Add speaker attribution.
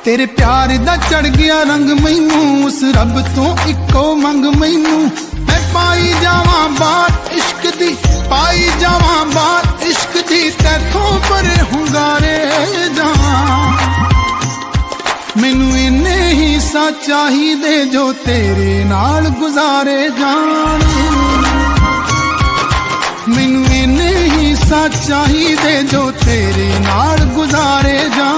Speaker 1: तेरे प्यार दा चढ़ गया रंग मैनू, उस रब तो इको मंग मैनू। मैं पाई जावां बात इश्क दी, पाई जावां बात इश्क दी, तैथों परे हुंगारे जावां। मैनू इन्ने ही सा चाहिदे जो तेरे नाल गुजारे जान। मैनू इन्ने ही सा चाहिदे जो तेरे नाल गुजारे जान।